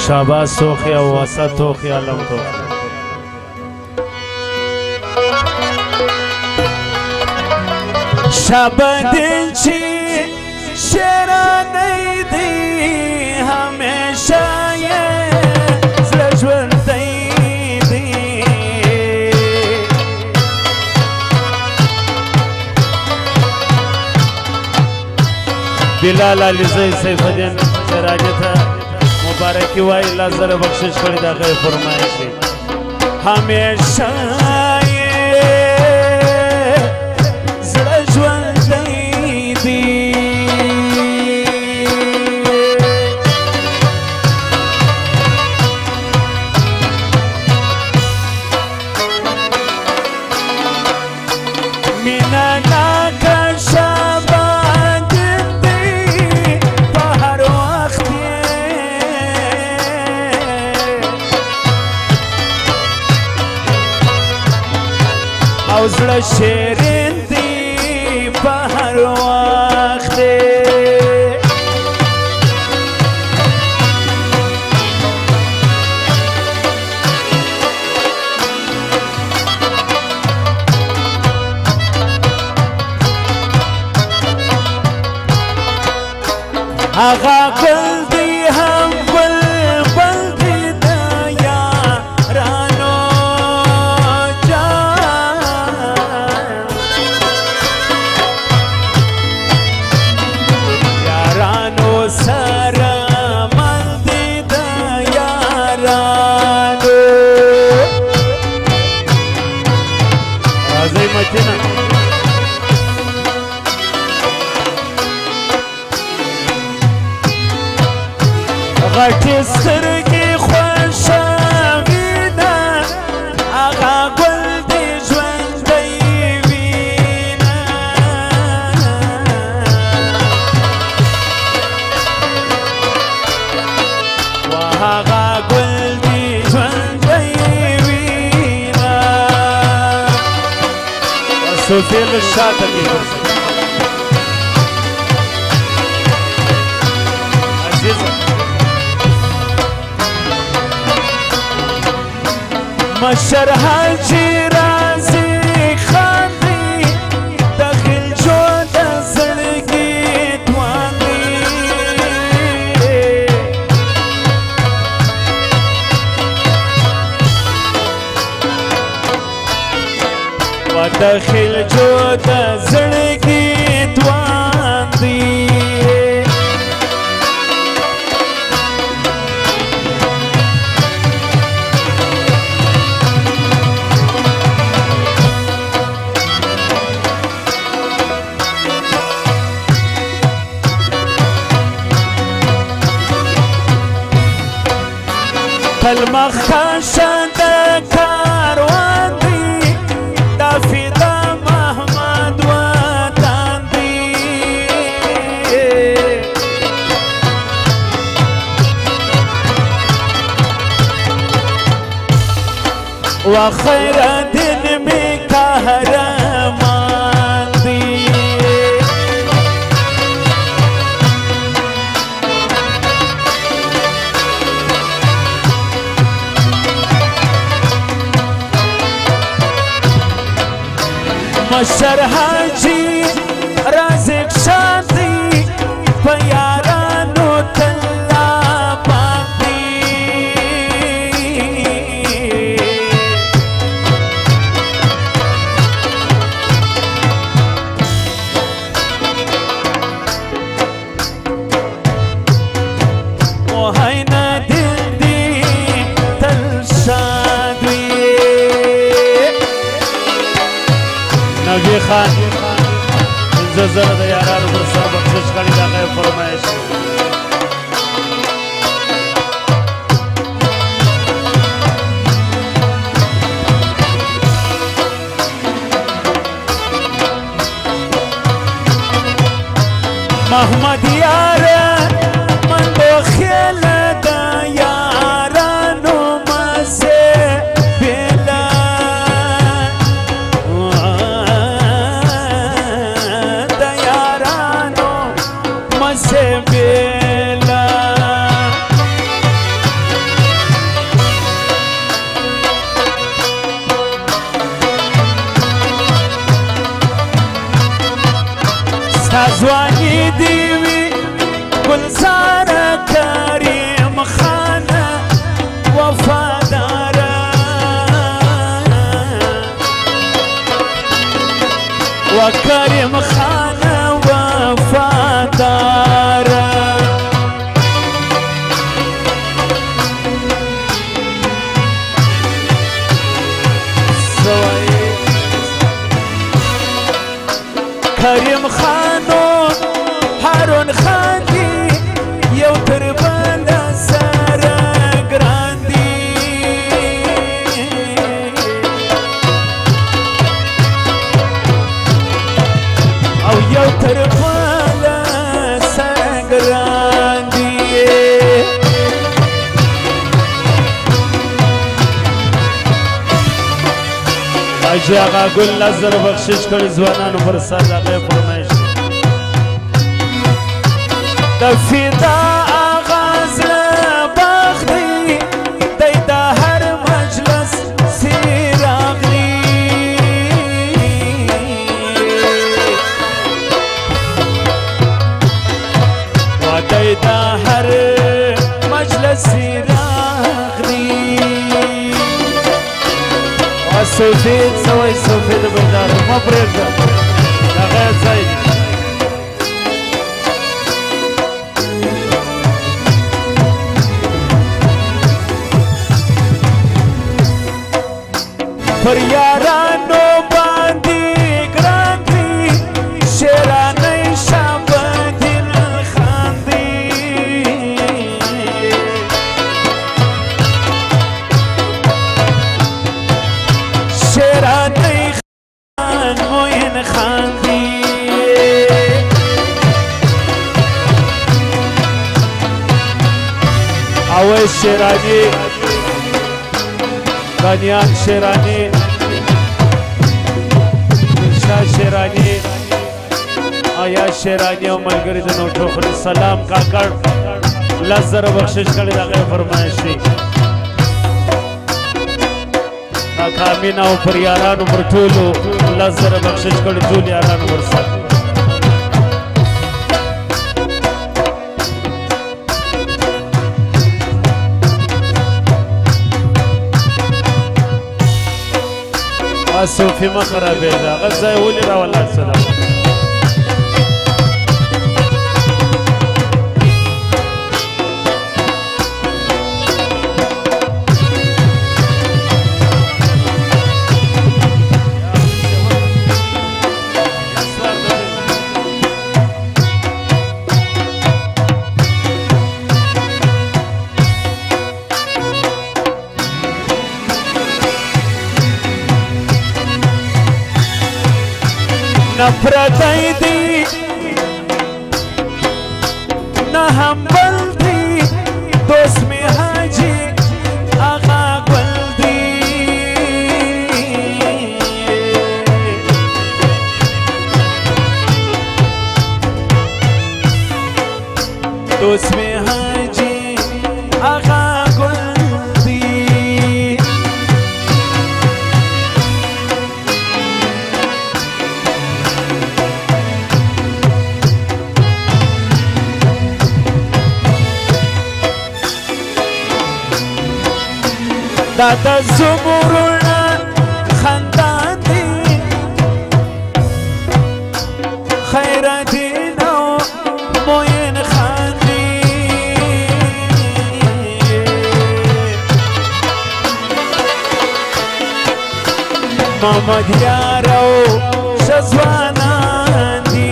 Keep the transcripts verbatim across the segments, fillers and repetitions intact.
شاباس توخی او وسط توخی علم توخی شب دل چی شیرانی دی ہمیشہ یہ زلجوندی دی بلال علی زی سیف الدین شراجی تھا مبارکی وائی اللہ ذرا بخشش کری دا غیر فرمائشی ہمیشہ زړه شیرین دی په هر وخت هغه ګل دی هم بلبل دی د یارانو غټې سترګې خوشحالي ده هغه ګل دې ژوندی وینه و هغه ګل دې ژوندی وینه صوفي له شاته کې مشر حاجی رازی خاندی داخل جو د زړګي توانګي و داخل جو د زړګي توانګي تلمخ کاشان دا کاروان دی دا فیدا محمد وطن دی و خیر دن میں کہرمان دی مشر حاجی رازق شادی پیارانو تلا باندی موهینا دل دی تل شادوی نوجی خان پنځه زره د یارانو پر سر بخشش کړي دا غیر فرمایش محمد یار من دو خیل دا یارانو مزه بلا دا یارانو مزه بلا ځواني دې وي ګلزاره کریم خانه وفاداره وكريم خانه وفاداره كريم خانو هارون خان دي يو تربان سارة گراندي او يو تربان سارة گراندي اجي آقا گل نظر بخشش کری زوانانو پر سر آقای فرمایش دفیدا آغاز باخدی دی دا هر مجلس سیراغلی و دی دا هر مجلس سیراغلی سفید سوی سفید بندار ما پریږده دا غیر ځای دی پر یارانو باندې ګران دي شیرانۍ شابدل خاندي شیرانۍ خان موین خاندي اوه شیرانی بانیان شیرانی شاه شیرانی آیا شیرانی او ملګری د نو ټوخل سلام کاکړ لس زره بخشش کړی دغه فرمایش دی کاکا مینا او پر یارانو پر ټولو لس زره بخشش کړی ټول یارانو ورسره صوفي ما خرابېده هغه ځای ولې راولاړ سلام نفرتای دی نه همبل دی دوست می حاجی آقا گل دی دوست می حاجی آقا گل دی دادا زمرنا خندان دی خیر دینو موین خاندی محمد یارو شزوانان دی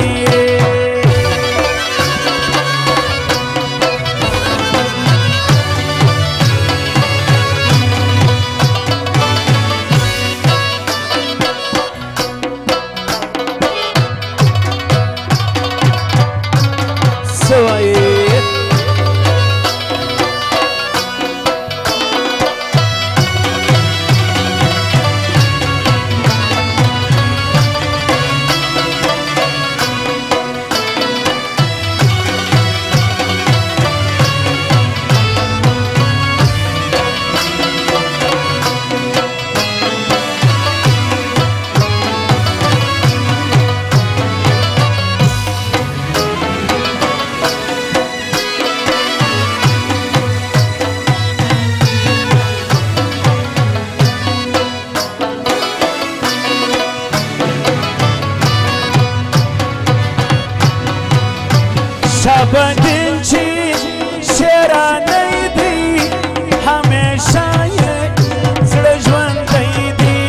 بدین چې شیرانی دی همیشه یې زړه ژوندی دی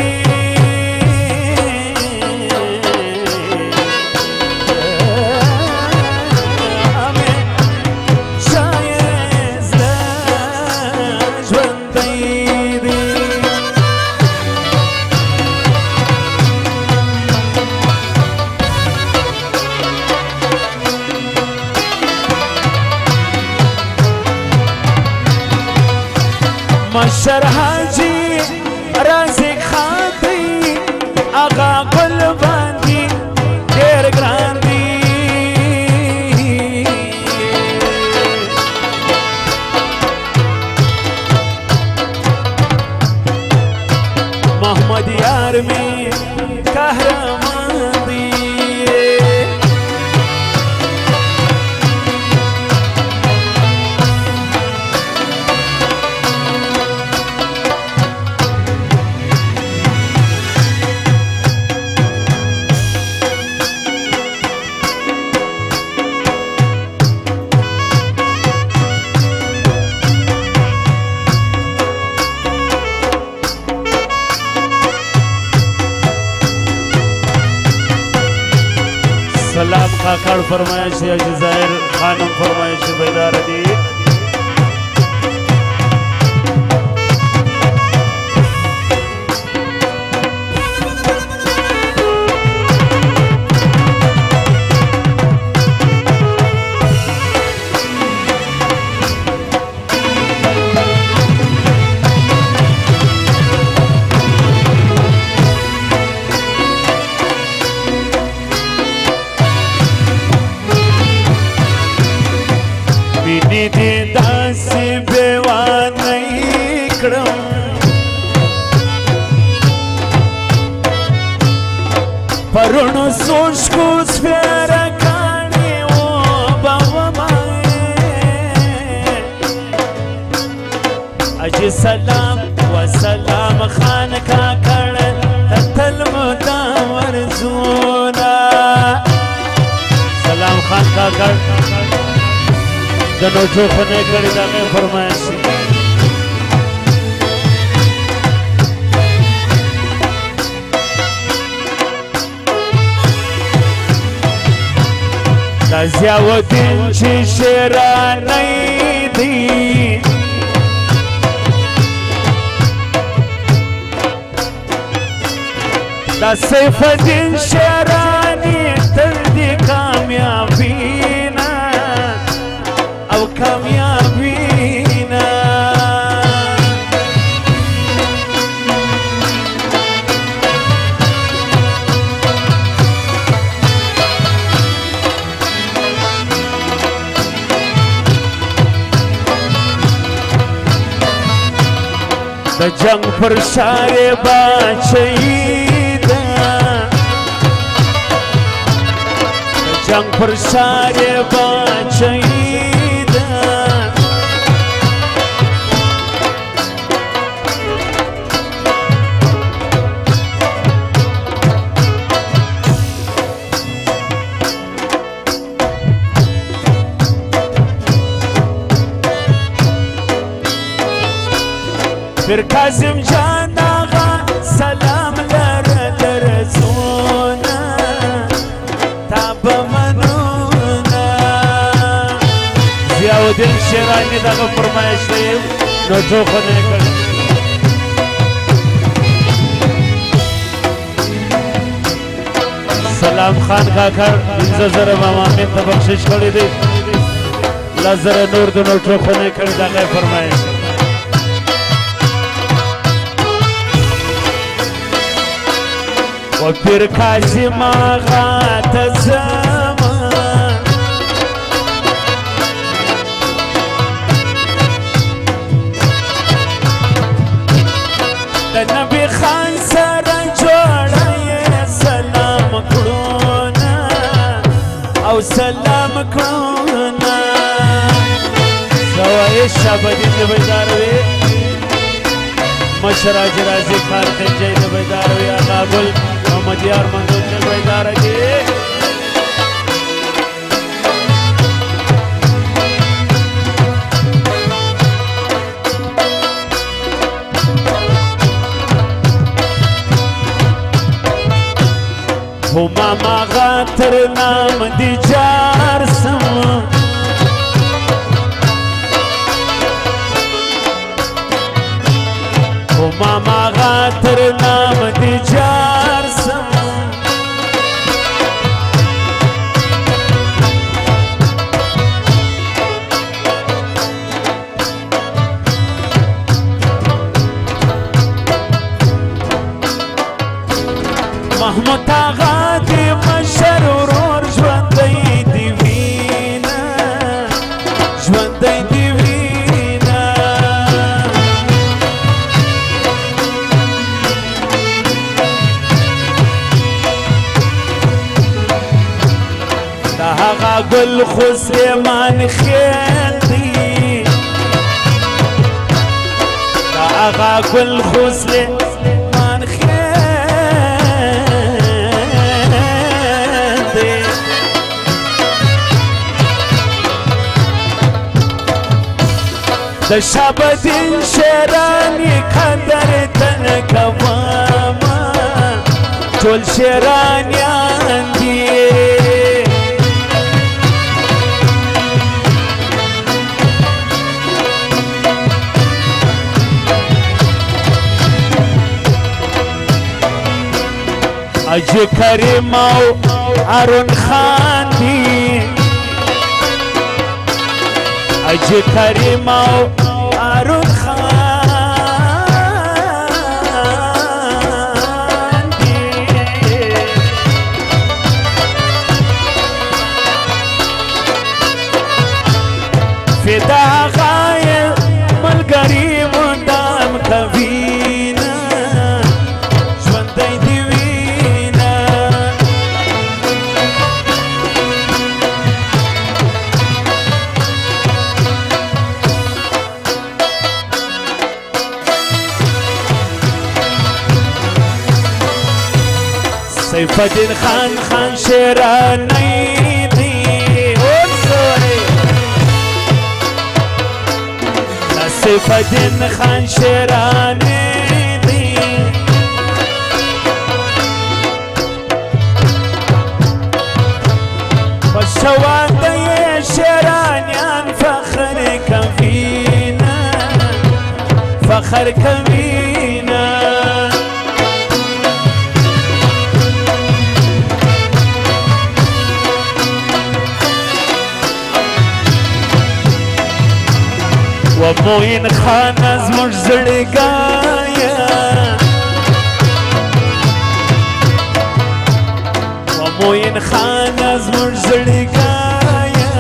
همیشه یې زړه ژوندی دی مشر حاجی رازق خان دی آقا گل باندی ډېر ګران دی محمد یار می قهرمان دی سلام کاکړ فرمایش دی حاجي ظاهر خانم فرمایش بیدار دی مینې دې داسې بېوانۍ کړم پرونو څوشکو سپېره کاڼي وبومه حاجي سلام وسلام خان کاکړ تل مدام ورزونه سلام خان کاکړ د نوټو خونه کړي دا مې فرمایش دا ضیاءالدین چې شیرانی دی دا سیف الدین شیرانی تل دی کامیابی او کامیابینا د جنگ پر شار باچید د جنگ پر شار باچید پیر کاظم جان آغا سلام لر لرزونا تاب منونا ضیاءالدین شیرانی دغه فرمایش دی نوټو خونه کړي سلام خان کاکړ پنځه زره مامامین ته بخشش کړی دی لس زره نور د نوټو خونه کړي دغه فرمایش و پیر کاظم آغا ته ځمه د نبي خان سره جوړه یې سلام کړونه او سلام کړونه سوای شابدین د بیدار وي مشر حاجي راضي خان خنجي د بیدار وي آغا ګل محمد یار منظور د بیدار دی هو ماما غاتر نام دی جار سم هو ماما غاتر نام دی جار سم محمود آغا دی مشر ورور ژوندی دی وینا ژوندی دی وینا دا هغه ګل خو سلیمان خیل دی دا هغه ګل خو سلیمان خیل د شابدین شیرانی قدر تن کواما ټول شیرانیان دي اجي کریم او ارون خان دي اجي کریم او ارون خان دي فدا غاية ملګری مدام کوینا ژوندی دی وینا سیف الدین خان خان شیرانی دی سیف الدین خان شیرانی دی بشوانده شیرانیان فخر کوینا فخر کوینا و موین خان زموږ زړګایا و موین خان زموږ زړګایا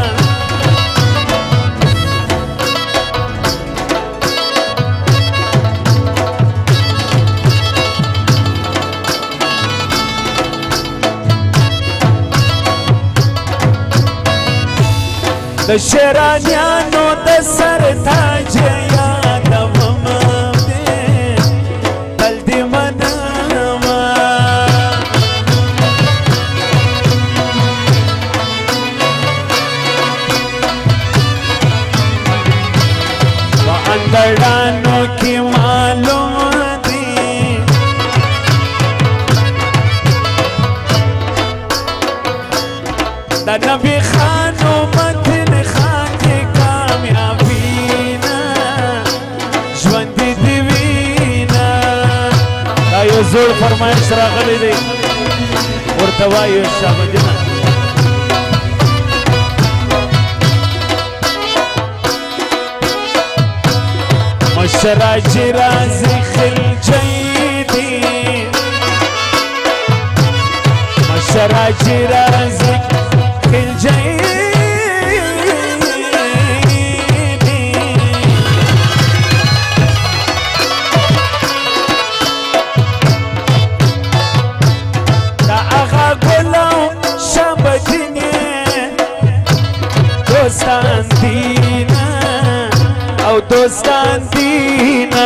د شیرانیانو د سر تاج یادوم دې تل دې منم په انګړانو کې معلوم دي د نبي خانو زور فرمایش راغلی دی ورته وایو شابدینه مشراجي رازي خلجي دي مشراجي رازي خلجي دوستان دینا او دوستان دینا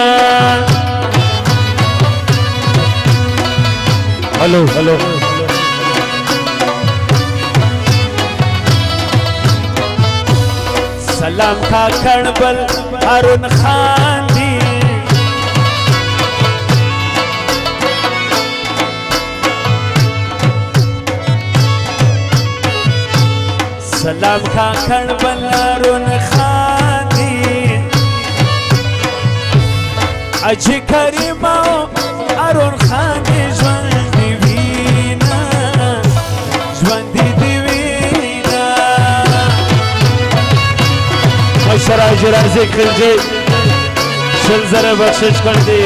هلو هلو سلام کا کڑبل ارون خان دی سلام کاکړ بلارون خاندي اجي کریم او ارون خاندي ژوند دی وینا ژوند دی وینا مشر اجرازي خلجي شل زره بخشش کړی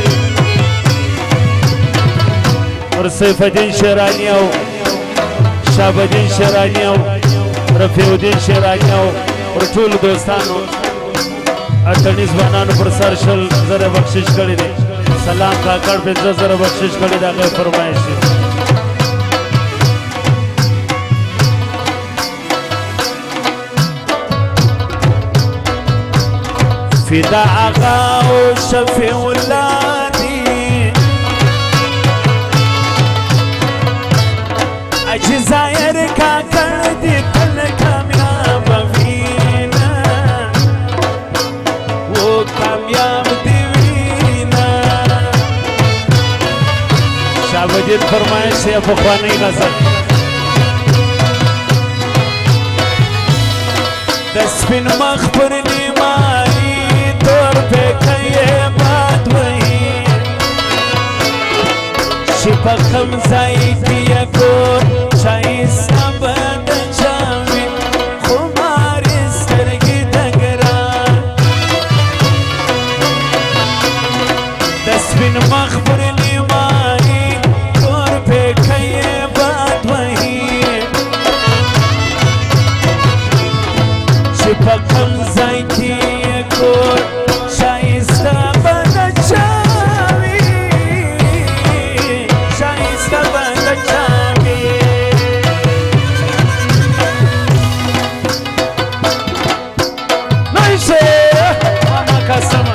اور سیف الدین شیرانی او شهاب الدین شیرانی او رفیع الدین شیرانی او اور ټول دوستانو اټنی ځوانانو پر سر شل زره بخشش کړی دی سلام کاکړ پنځه زره بخشش کړی دا غي فرمایش فدا آقا او شفیع الله دی اجي زایر کاکړ دی تل کامیاب وینا وہ کامیاب دی وینا شهاب الدین فرمایش ہے پخوانی غزل دسپن مخ پر نیمانی دور پہ کئے بات وہی شپا خمزائی کیا کور شائستہ بند جاوی خماری سرگی دگران دسپن مخبر لیمانی دور پہ کئے بات وہی شپا خمزائی کیا کور شائستہ بند جاوی شائستہ بند جاوی نائسے ماما کا سما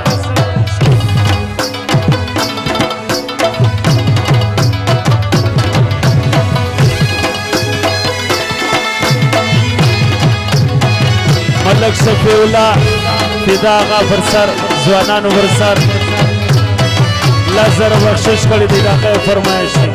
ملک شفیع اللہ فدا آغا برسر زوانانو برسر لزر بخشش کړی دی دا غي فرمایش دی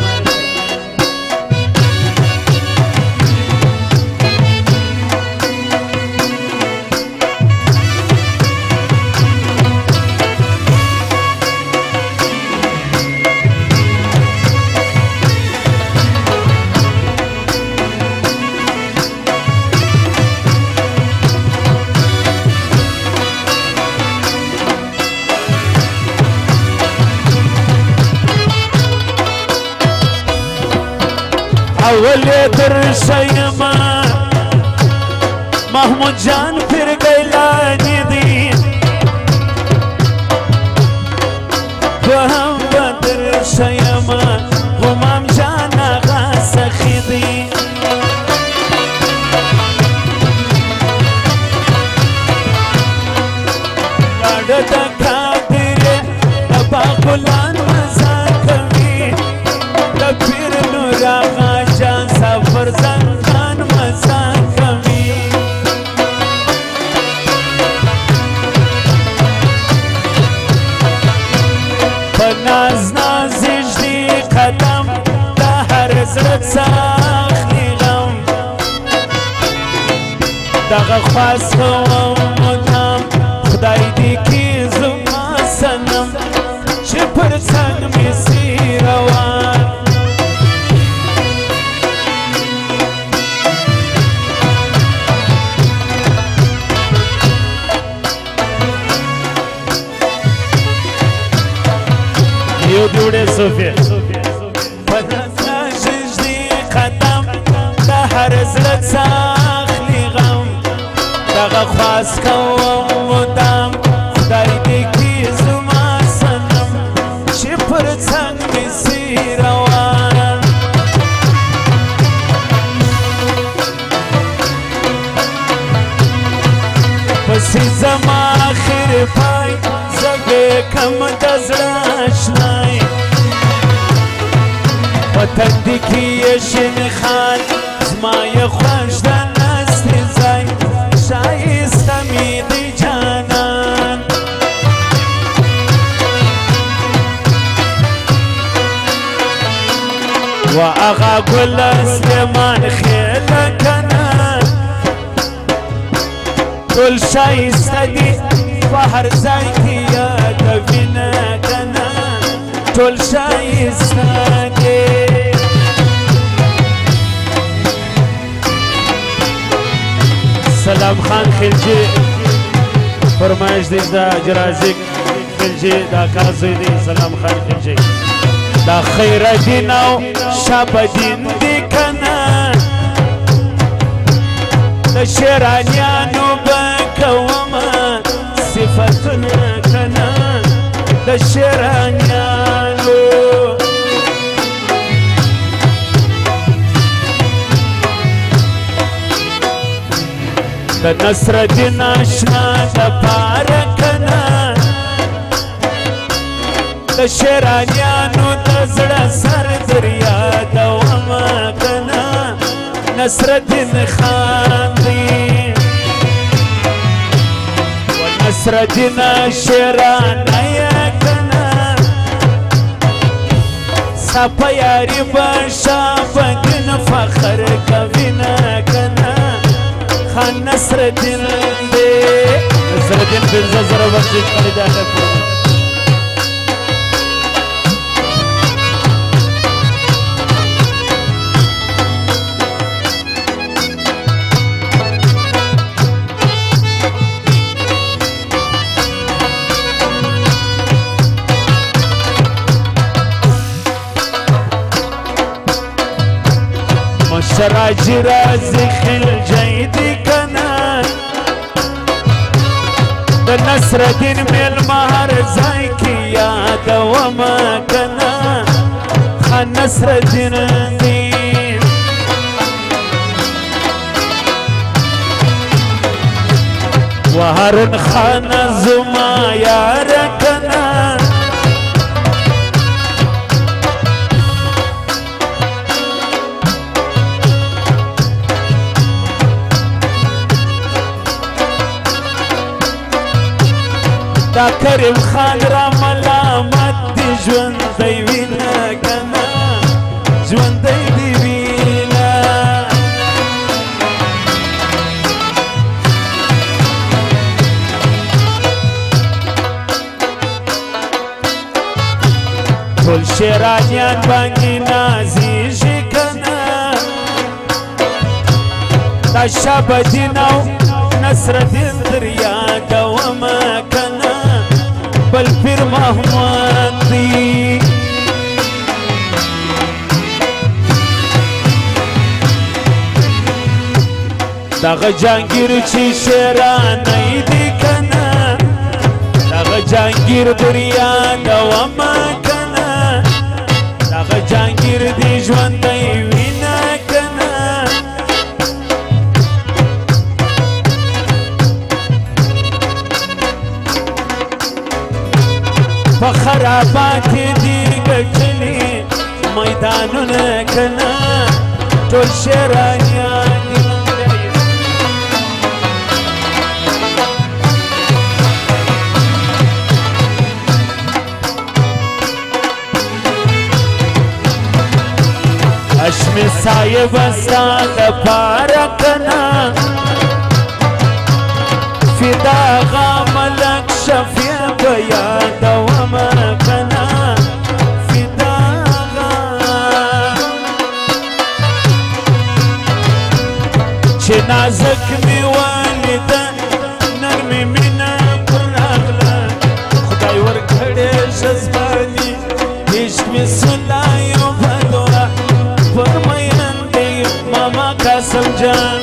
اولی در شیما محمود جان پھر گیلانی دی وهم بدر شیما غمام جان آغا سخی دی لاڑ دکا دیرے دبا غلان مزا کمی دپیر نور آغا جان سفر زنگان مزا کمی پناز نازش دی قدم دا هر زرد ساخلی غم داغ خواست خوام مدام خدای دی کی زما سنم چه پر سنگ می سی روان یو دیوڑے صوفیه پناز نازش دی قدم دا هر زرد ساخلی غم داغ خواست کوم مدام خدای دی کی زما سنم چه پر څنګ می سی روان پسی زما آخر پای زبه کم دزراشنای وطن کی شن خان زمای خوش دن است زای شایسته می دی جانان و آقا گل سلیمان خیل کنن ټول شایسته دي په هر ځای کې یادوینه کنه ټول شایسته دي سلام خان خلجی فرمایش دی دا جرازیک خلجی دا کازوی دی سلام خان خلجی دا خیر دین او شب دین دی کنه دا شیرانیانو بکوم صفتنا کنه دا شیرانیانو دا نصر دین اشنا دا پارا کنه دا شیرانیانو دا زړه سر دریا دوام کنه نصر دین خان دی و نصر دین شیرانی کنه سپا یاری باشا بدین فخر کوینا کنه خان نصر دین دی نصر دین بنزا زر وقتی کنی داخل کنی شراجی رازی خل جایدی کنا دا نصر دین میل مهر زائی کی یاد وما کنا خان نصر دین دین وهرن خان زما یار کنا دا کریم خان را ملامت دی ژوندی وینا کنه ژوندی دی وینا ټول شیرانیان باندې نازیږي کنه دا شب دین او نصر دین در یادوم کنه بل پیر محمد دی دغه جانگیر چی شیرانی دی کنه دغه جانگیر در یادوم کنه دغه جانگیر دی ژوندی وینا کنه په خرابات دي ګټلي میدانونه کنه ټول شیرانیان دي اشمی صاحب ستا دپاره کنه فدا غا ملک شفیع په یادوم کنه فدا غا چې نازک مې ولیده نرمې مینه پر راغله خدای ورکړې جذباني عشق مې سلای بدوه پر میین دی ماما قاسم جان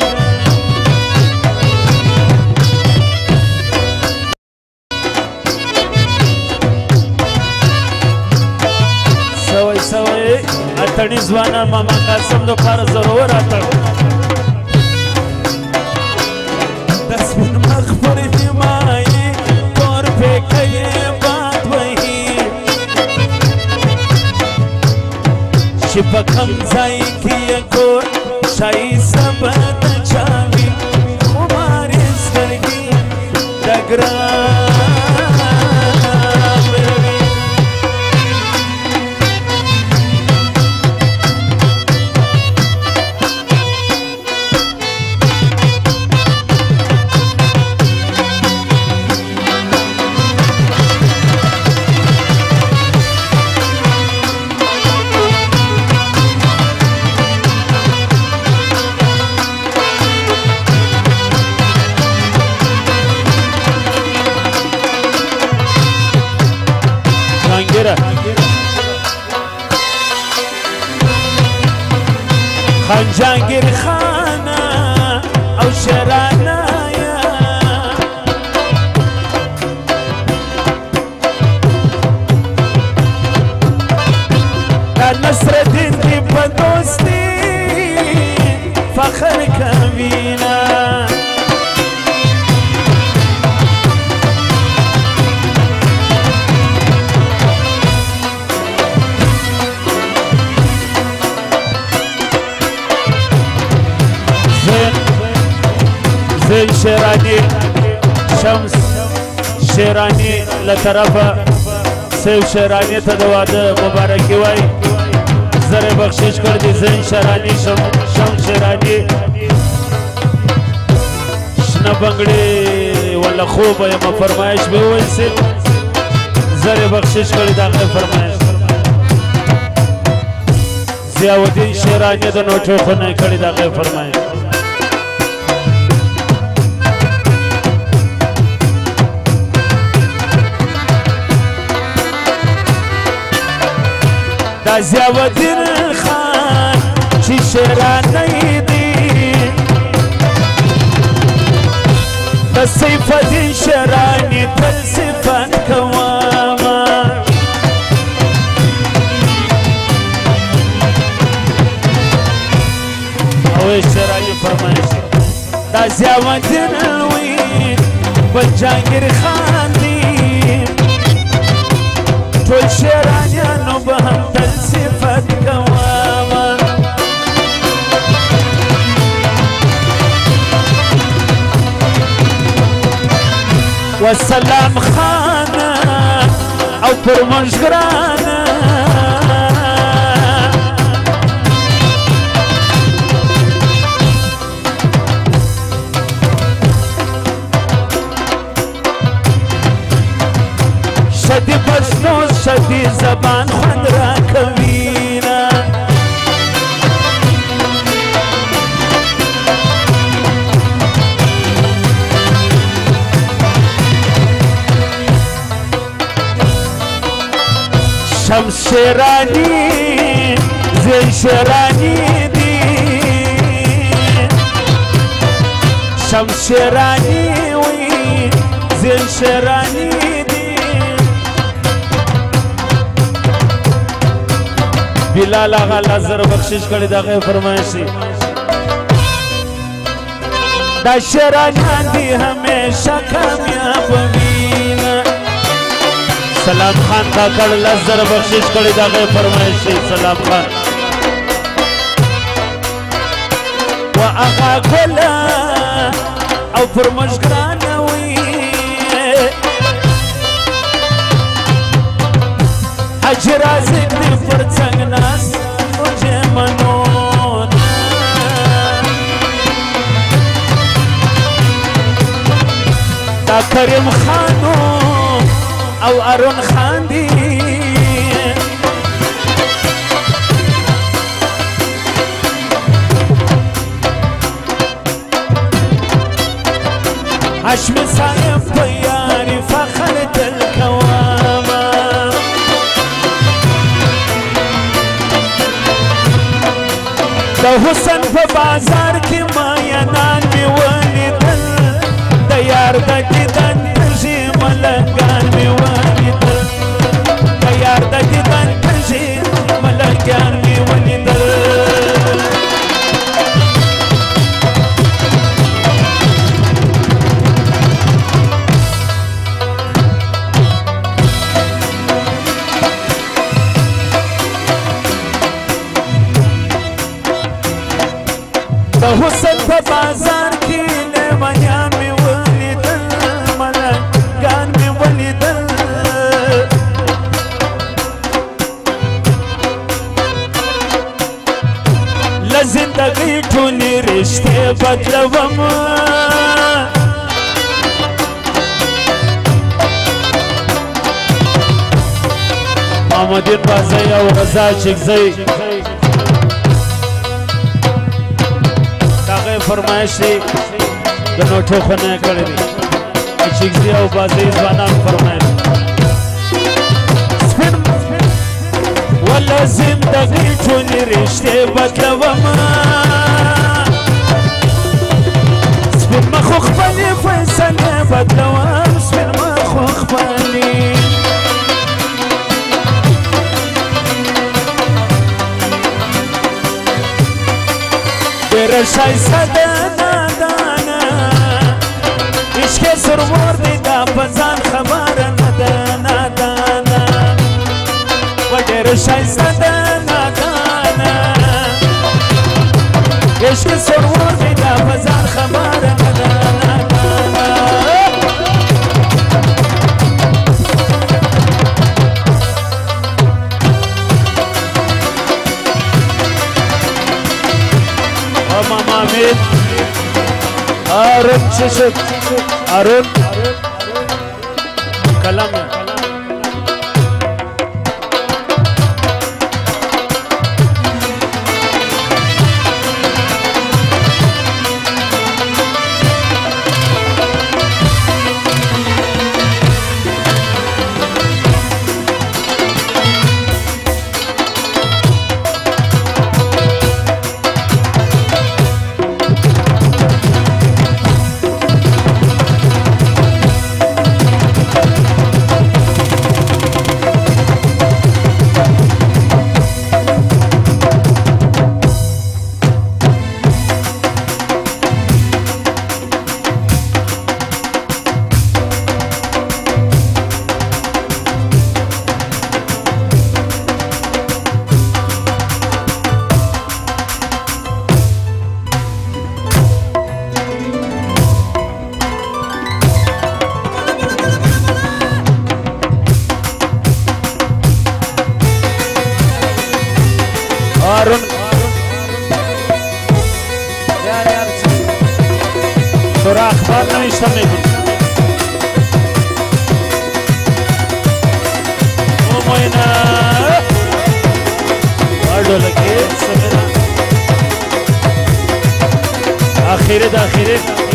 اتنی زوانا ماما قاسم دو کار ضرور اتن دس من مخبر حمائی دور پہ کئی بات وہی شپکم زائی کی کور شائی سبت چاوی ہماری سرگی ڈگران شاکره خان جهانگیر خانه او شرانه نصر الدین کی په دوستي فخر کوینا زين شيراني شمس شيراني لطرفه سیو شیرانی ته د واده مبارکي وای زره بخشش کړ دي زین شیرانی شم شم شیرانی شنه بنگړي ولا خوب یې ما فرمایش به وای سي زره بخشش کړ دا فرمایش ضیاءالدین شیرانی د نوټو خونه کړ دا فرمایش ضیاءالدین خان چې شیرانی دی د سیف الدین شیرانی تل صفت کوما او شیرانی فرمایش دا ضیاءالدین وی بل جهانگیر خان دی ټول شیرانیانو به هم تل صفت کوما والسلام خانه او پر موږ ګرانه شدی پښتو شدی زبان خوند را کوینا شمس شیرانی زین شیرانی دی شمس شیرانی وی زین شیرانی بلال آغا لازر بخشش کړي دغه فرمایشي دا شیرانیان دي همیشه کامیاب وینا سلام خان کاکړ لازر بخشش کړي دغه فرمایشي سلام خان و آغا ګلا او پر مشګران وي حج رازق دی پر څنګ ناس اوجه منون دا کریم خانو او ارون خان دی هاشم صاحب په یاري فخر تل کوما د حسن په بازار کې ماینان مې ولیدل د یار د دیدن تږي ملنګان مې ولیدل د یار د دیدن تږي ملنګان مې ولیدل د حسن په بازار کې لیونیان مې ولیدل ملنګان مې ولیدل له زندګۍ ټولې رشتې بدلوم محمدین بازی او غزا چکزی فرمایش دی د نوټو خونه کړی دی چیکزی او بازی ځوانان فرمایش سپین زندگی ټولې رشتې بدلومه سپین مخو خپلې فیصلې بدلوم سپین مخو خپلې ډېره ښایسته ده نادانه عشق یې سرمور دی دا په ځان خبره نه ده نادانه و ډېره ښایسته ده نادانه عشق یې سرمور دی دا په ځان خبره نه ده نادانه ماما امید آرون چه شد آرون کلم آرون سراخ بار نوشته میکنم او موینا آردو لکی سمیرا آخیره دا آخیره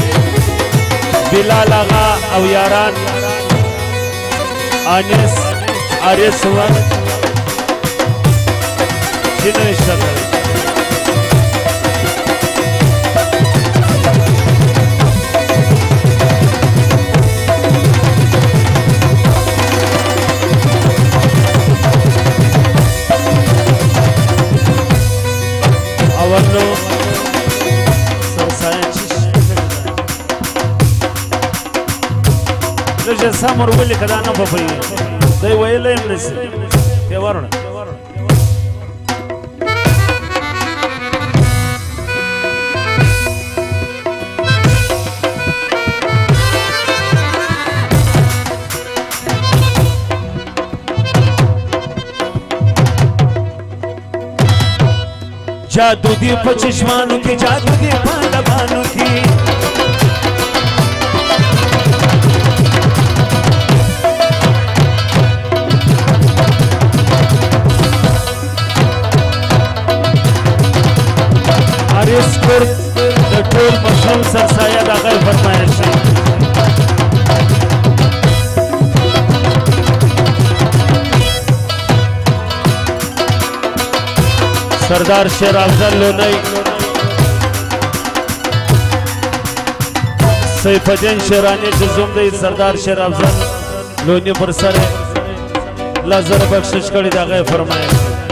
بلال آغا او یاران آنیس آریس وان چی نوشته کرد اولو سرسایه چیش لږه سمور ولې که دا نه په پوهېږي دی ویلی هم نشي تیوارونه जादू दी په چشمانو کې जादू दी په لبانو کې حارث کرد د ټول مشهور سرسایه د هغه فرمایش دی سردار شیر افضل لونی سیف الدین شیرانی چې زوم دی سردار شیر افضل لونی پر سر لزر بخشش کړي د هغه فرمایش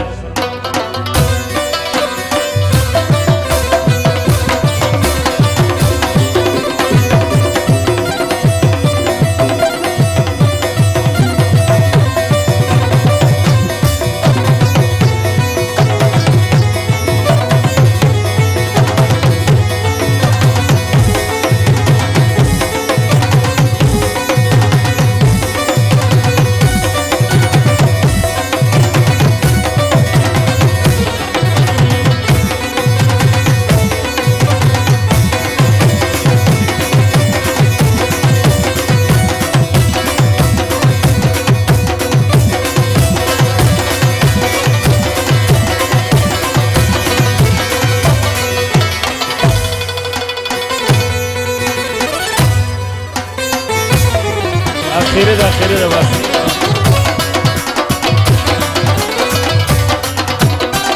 آخره ده آخره ده بس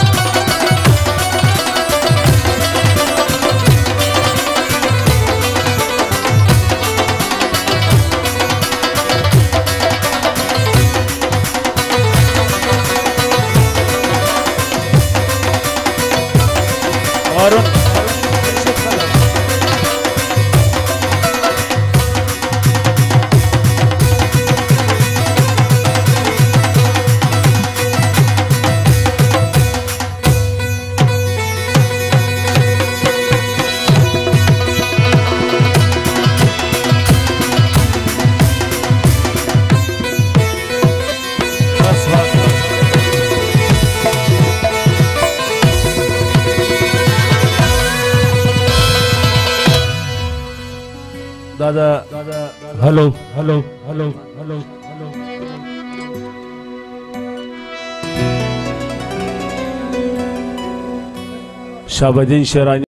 दादा hello hello hello hello hello Shahabuddin शेरानी